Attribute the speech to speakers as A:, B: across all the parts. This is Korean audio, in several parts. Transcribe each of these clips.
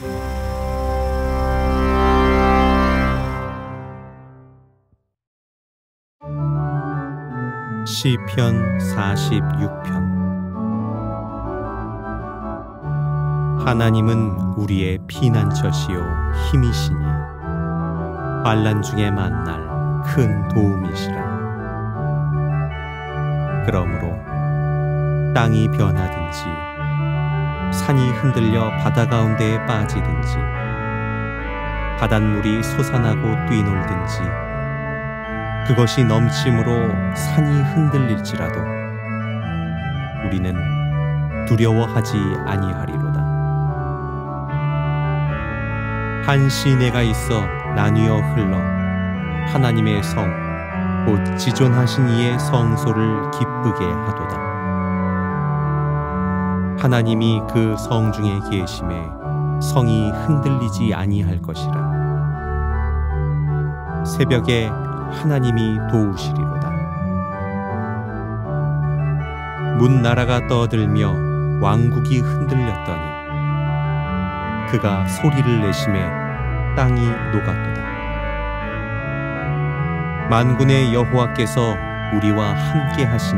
A: 시편 46편. 하나님은 우리의 피난처시요 힘이시니 환난 중에 만날 큰 도움이시라. 그러므로 땅이 변하든지 산이 흔들려 바다 가운데에 빠지든지 바닷물이 솟아나고 뛰놀든지 그것이 넘침으로 산이 흔들릴지라도 우리는 두려워하지 아니하리로다. 한 시내가 있어 나뉘어 흘러 하나님의 성 곧 지존하신 이의 성소를 기쁘게 하도다. 하나님이 그 성 중에 계심에 성이 흔들리지 아니할 것이라. 새벽에 하나님이 도우시리로다. 문나라가 떠들며 왕국이 흔들렸더니 그가 소리를 내심에 땅이 녹았도다. 만군의 여호와께서 우리와 함께 하시니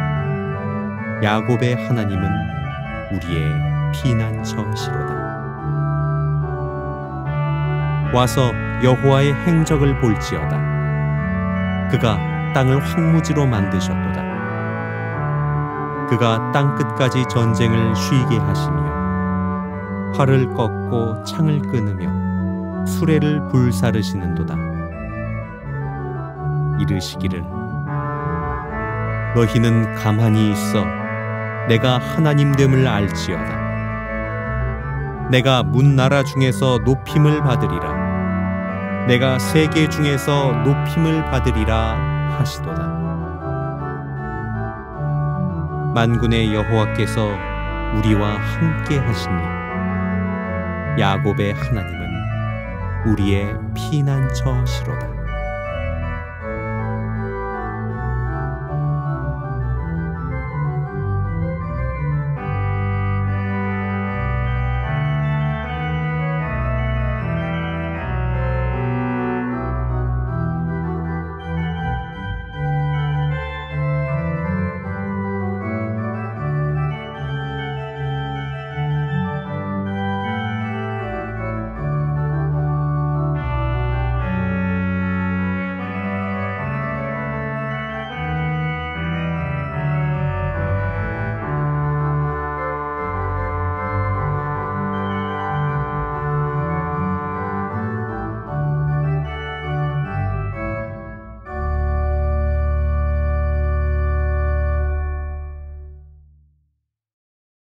A: 야곱의 하나님은 우리의 피난처시로다. 와서 여호와의 행적을 볼지어다. 그가 땅을 황무지로 만드셨도다. 그가 땅 끝까지 전쟁을 쉬게 하시며 활을 꺾고 창을 끊으며 수레를 불사르시는도다. 이르시기를 너희는 가만히 있어 내가 하나님됨을 알지어다. 내가 문나라 중에서 높임을 받으리라. 내가 세계 중에서 높임을 받으리라 하시도다. 만군의 여호와께서 우리와 함께 하시니 야곱의 하나님은 우리의 피난처시로다.